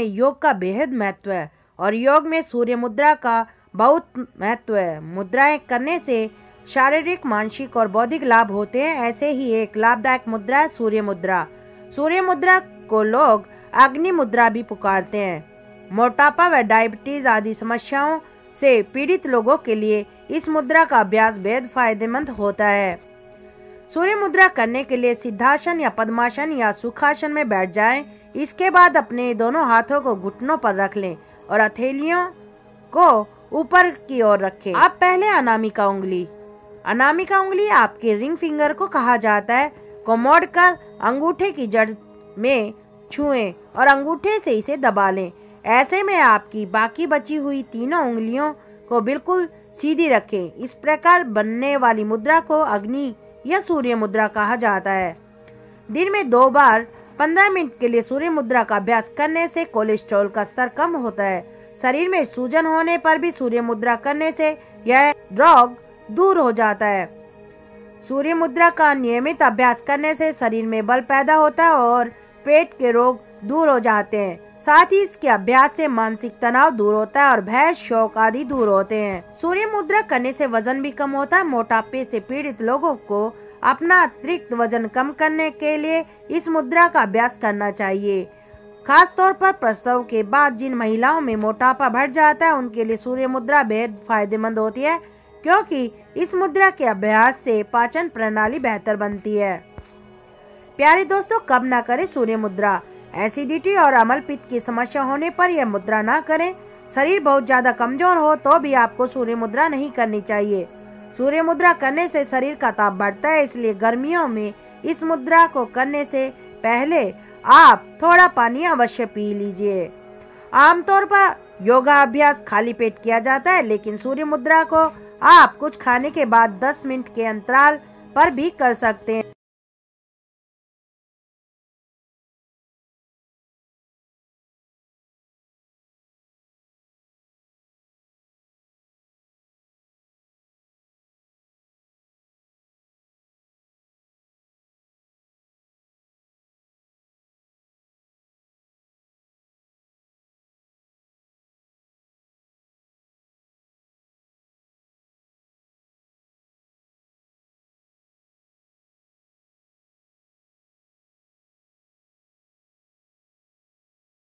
योग का बेहद महत्व है और योग में सूर्य मुद्रा का बहुत महत्व है। मुद्राएं करने से शारीरिक, मानसिक और बौद्धिक लाभ होते हैं। ऐसे ही एक लाभदायक मुद्रा है सूर्य मुद्रा। सूर्य मुद्रा को लोग अग्नि मुद्रा भी पुकारते हैं। मोटापा व डायबिटीज आदि समस्याओं से पीड़ित लोगों के लिए इस मुद्रा का अभ्यास बेहद फायदेमंद होता है। सूर्य मुद्रा करने के लिए सिद्धासन या पद्मासन या सुखासन में बैठ जाएं। इसके बाद अपने दोनों हाथों को घुटनों पर रख लें और हथेलियों को ऊपर की ओर रखें। आप पहले अनामिका उंगली आपके रिंग फिंगर को कहा जाता है को मोड़कर अंगूठे की जड़ में छुएं और अंगूठे से इसे दबा लें। ऐसे में आपकी बाकी बची हुई तीनों उंगलियों को बिल्कुल सीधी रखें। इस प्रकार बनने वाली मुद्रा को अग्नि या सूर्य मुद्रा कहा जाता है। दिन में 2 बार 15 मिनट के लिए सूर्य मुद्रा का अभ्यास करने से कोलेस्ट्रॉल का स्तर कम होता है। शरीर में सूजन होने पर भी सूर्य मुद्रा करने से यह रोग दूर हो जाता है। सूर्य मुद्रा का नियमित अभ्यास करने से शरीर में बल पैदा होता है और पेट के रोग दूर हो जाते हैं। साथ ही इसके अभ्यास से मानसिक तनाव दूर होता है और भय, शौक आदि दूर होते हैं। सूर्य मुद्रा करने से वजन भी कम होता है। मोटापे से पीड़ित लोगों को अपना अतिरिक्त वजन कम करने के लिए इस मुद्रा का अभ्यास करना चाहिए। खास तौर पर प्रसव के बाद जिन महिलाओं में मोटापा बढ़ जाता है उनके लिए सूर्य मुद्रा बेहद फायदेमंद होती है, क्योंकि इस मुद्रा के अभ्यास से पाचन प्रणाली बेहतर बनती है। प्यारे दोस्तों, कब ना करें सूर्य मुद्रा। एसिडिटी और अम्ल पित्त की समस्या होने पर यह मुद्रा ना करें। शरीर बहुत ज्यादा कमजोर हो तो भी आपको सूर्य मुद्रा नहीं करनी चाहिए। सूर्य मुद्रा करने से शरीर का ताप बढ़ता है, इसलिए गर्मियों में इस मुद्रा को करने से पहले आप थोड़ा पानी अवश्य पी लीजिए। आमतौर पर योगा अभ्यास खाली पेट किया जाता है, लेकिन सूर्य मुद्रा को आप कुछ खाने के बाद 10 मिनट के अंतराल पर भी कर सकते हैं।